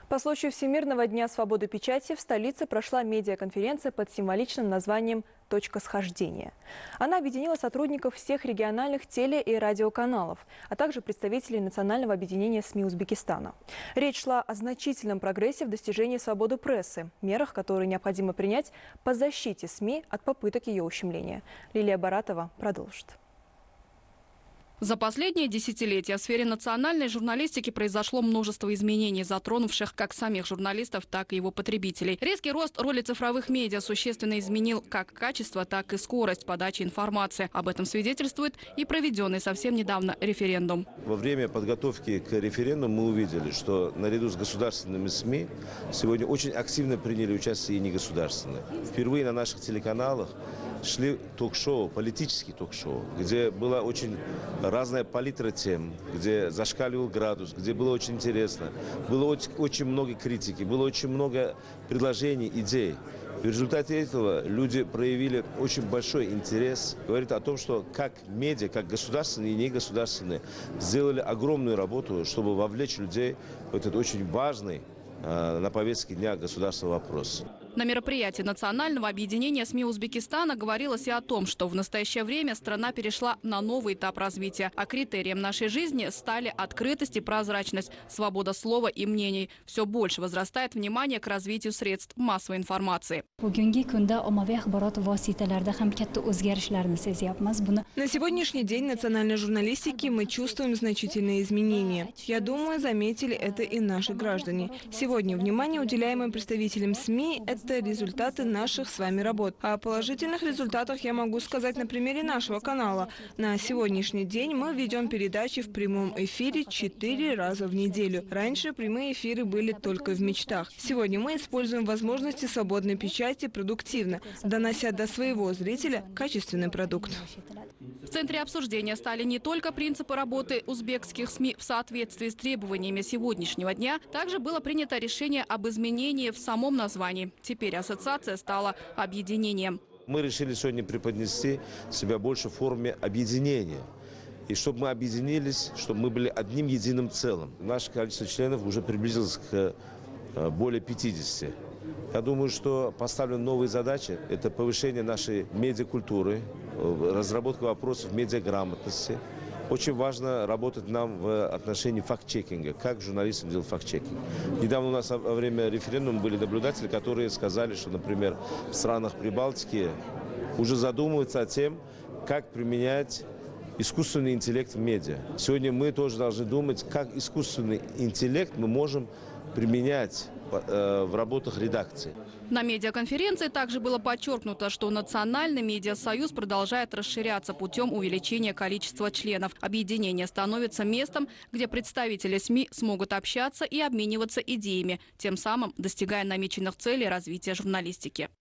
По случаю Всемирного дня свободы печати в столице прошла медиаконференция под символичным названием «Точка схождения». Она объединила сотрудников всех региональных теле- и радиоканалов, а также представителей Национального объединения СМИ Узбекистана. Речь шла о значительном прогрессе в достижении свободы прессы, мерах, которые необходимо принять по защите СМИ от попыток ее ущемления. Лилия Баратова продолжит. За последние десятилетия в сфере национальной журналистики произошло множество изменений, затронувших как самих журналистов, так и его потребителей. Резкий рост роли цифровых медиа существенно изменил как качество, так и скорость подачи информации. Об этом свидетельствует и проведенный совсем недавно референдум. Во время подготовки к референдуму мы увидели, что наряду с государственными СМИ сегодня очень активно приняли участие и негосударственные. Впервые на наших телеканалах шли ток-шоу, политические ток-шоу, где была очень разная палитра тем, где зашкаливал градус, где было очень интересно. Было очень много критики, было очень много предложений, идей. В результате этого люди проявили очень большой интерес. Говорит о том, что как медиа, как государственные и негосударственные, сделали огромную работу, чтобы вовлечь людей в этот очень важный на повестке дня государственный вопрос. На мероприятии Национального объединения СМИ Узбекистана говорилось и о том, что в настоящее время страна перешла на новый этап развития, а критерием нашей жизни стали открытость и прозрачность, свобода слова и мнений. Все больше возрастает внимание к развитию средств массовой информации. На сегодняшний день национальной журналистики мы чувствуем значительные изменения. Я думаю, заметили это и наши граждане. Сегодня внимание, уделяемое представителям СМИ, это результаты наших с вами работ. О положительных результатах я могу сказать на примере нашего канала. На сегодняшний день мы ведем передачи в прямом эфире 4 раза в неделю. Раньше прямые эфиры были только в мечтах. Сегодня мы используем возможности свободной печати продуктивно, донося до своего зрителя качественный продукт. В центре обсуждения стали не только принципы работы узбекских СМИ в соответствии с требованиями сегодняшнего дня, также было принято решение об изменении в самом названии. Теперь ассоциация стала объединением. Мы решили сегодня преподнести себя больше в форме объединения. И чтобы мы объединились, чтобы мы были одним единым целым. Наше количество членов уже приблизилось к более 50. Я думаю, что поставлены новые задачи. Это повышение нашей медиакультуры, разработка вопросов медиаграмотности. Очень важно работать нам в отношении факт-чекинга. Как журналистам делать факт-чекинг? Недавно у нас во время референдума были наблюдатели, которые сказали, что, например, в странах Прибалтики уже задумываются о том, как применять искусственный интеллект в медиа. Сегодня мы тоже должны думать, как искусственный интеллект мы можем применять в работах редакции. На медиаконференции также было подчеркнуто, что Национальный медиасоюз продолжает расширяться путем увеличения количества членов. Объединение становится местом, где представители СМИ смогут общаться и обмениваться идеями, тем самым достигая намеченных целей развития журналистики.